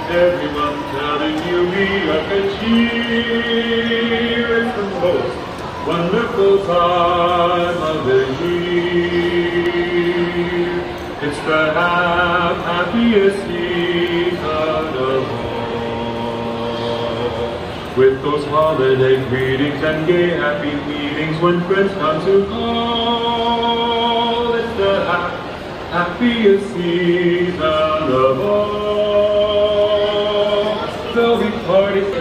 Everyone telling you we are good cheer. It's the most wonderful time of the year. It's the happiest season of all. With those holiday greetings and gay happy meetings when friends come to call. It's the happiest season of all. There'll be parties